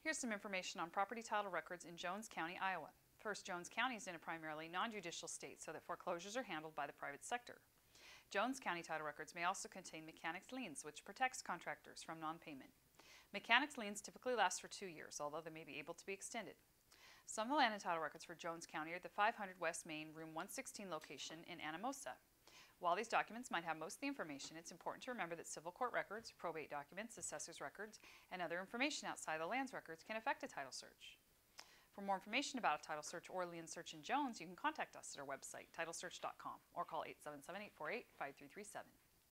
Here's some information on property title records in Jones County, Iowa. First, Jones County is in a primarily non-judicial state, so that foreclosures are handled by the private sector. Jones County title records may also contain mechanics liens, which protects contractors from non-payment. Mechanics liens typically last for 2 years, although they may be able to be extended. Some of the land and title records for Jones County are at the 500 West Main, room 116 location in Anamosa. While these documents might have most of the information, it's important to remember that civil court records, probate documents, assessor's records, and other information outside the lands records can affect a title search. For more information about a title search or lien search in Jones, you can contact us at our website, titlesearch.com, or call 877-848-5337.